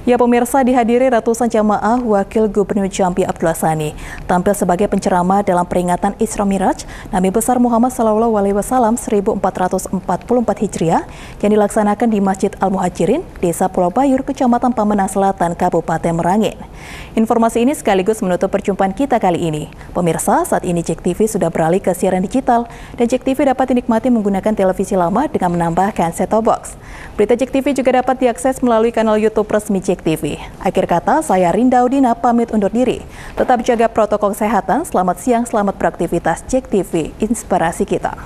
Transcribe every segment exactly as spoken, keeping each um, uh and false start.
Ya pemirsa, dihadiri ratusan jamaah Wakil Gubernur Jambi Abdullah Sani tampil sebagai penceramah dalam peringatan Isra Miraj Nabi besar Muhammad Sallallahu Alaihi Wasallam seribu empat ratus empat puluh empat Hijriah yang dilaksanakan di Masjid Al-Muhajirin, Desa Pulau Bayur, Kecamatan Pamenang Selatan, Kabupaten Merangin. Informasi ini sekaligus menutup perjumpaan kita kali ini. Pemirsa, saat ini JEK T V sudah beralih ke siaran digital dan JEK T V dapat dinikmati menggunakan televisi lama dengan menambahkan set-top box. Berita JEK T V juga dapat diakses melalui kanal YouTube resmi JEK T V. Akhir kata, saya Rinda Udina pamit undur diri. Tetap jaga protokol kesehatan. Selamat siang, selamat beraktivitas. JEK T V, inspirasi kita.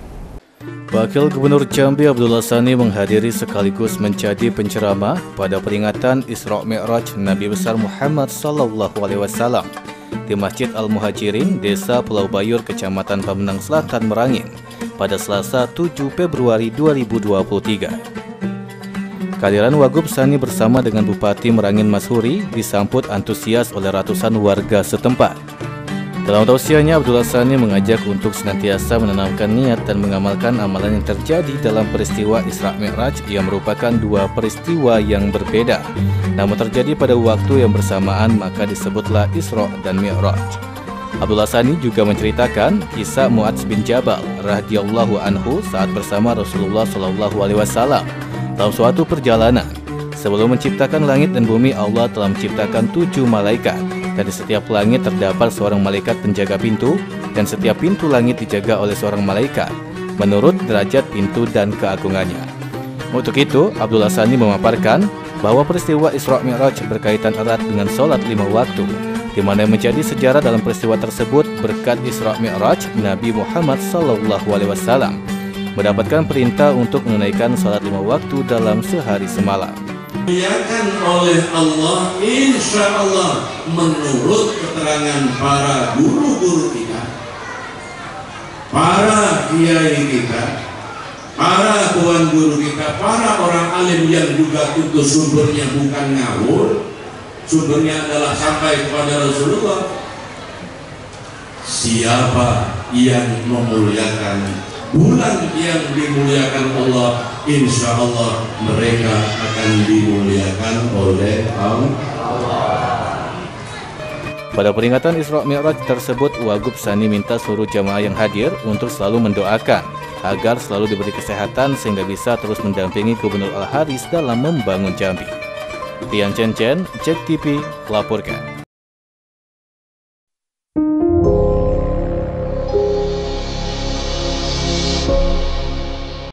Wakil Gubernur Jambi Abdullah Sani menghadiri sekaligus menjadi penceramah pada peringatan Isra Mi'raj Nabi besar Muhammad Sallallahu Alaihi Wasallam di Masjid Al-Muhajirin, Desa Pulau Bayur, Kecamatan Pamenang Selatan, Merangin pada Selasa tujuh Februari dua ribu dua puluh tiga. Kehadiran Wagub Sani bersama dengan Bupati Merangin Mashuri disambut antusias oleh ratusan warga setempat. Dalam tausiahnya, Abdullah Sani mengajak untuk senantiasa menanamkan niat dan mengamalkan amalan yang terjadi dalam peristiwa Isra Mi'raj yang merupakan dua peristiwa yang berbeda, namun terjadi pada waktu yang bersamaan, maka disebutlah Isra dan Mi'raj. Abdullah Sani juga menceritakan kisah Mu'adz bin Jabal radhiyallahu anhu saat bersama Rasulullah Shallallahu Alaihi Wasallam dalam suatu perjalanan. Sebelum menciptakan langit dan bumi, Allah telah menciptakan tujuh malaikat. Dan di setiap langit terdapat seorang malaikat penjaga pintu, dan setiap pintu langit dijaga oleh seorang malaikat menurut derajat pintu dan keagungannya. Untuk itu, Abdullah Sani memaparkan bahwa peristiwa Isra Mi'raj berkaitan erat dengan sholat lima waktu, di mana yang menjadi sejarah dalam peristiwa tersebut berkat Isra Mi'raj Nabi Muhammad Sallallahu Alaihi Wasallam mendapatkan perintah untuk menunaikan sholat lima waktu dalam sehari semalam. Dimuliakan oleh Allah, insya Allah, menurut keterangan para guru-guru kita, para kiai kita, para tuan guru kita, para orang alim yang juga itu sumbernya bukan ngawur, sumbernya adalah sampai kepada Rasulullah. Siapa yang memuliakan bulan yang dimuliakan Allah, insya Allah mereka akan dimuliakan oleh Allah. Pada peringatan Isra Mi'raj tersebut, Wagub Sani minta seluruh jamaah yang hadir untuk selalu mendoakan agar selalu diberi kesehatan sehingga bisa terus mendampingi Gubernur Al-Haris dalam membangun Jambi. Tian Chen Chen, JEK T V, laporkan.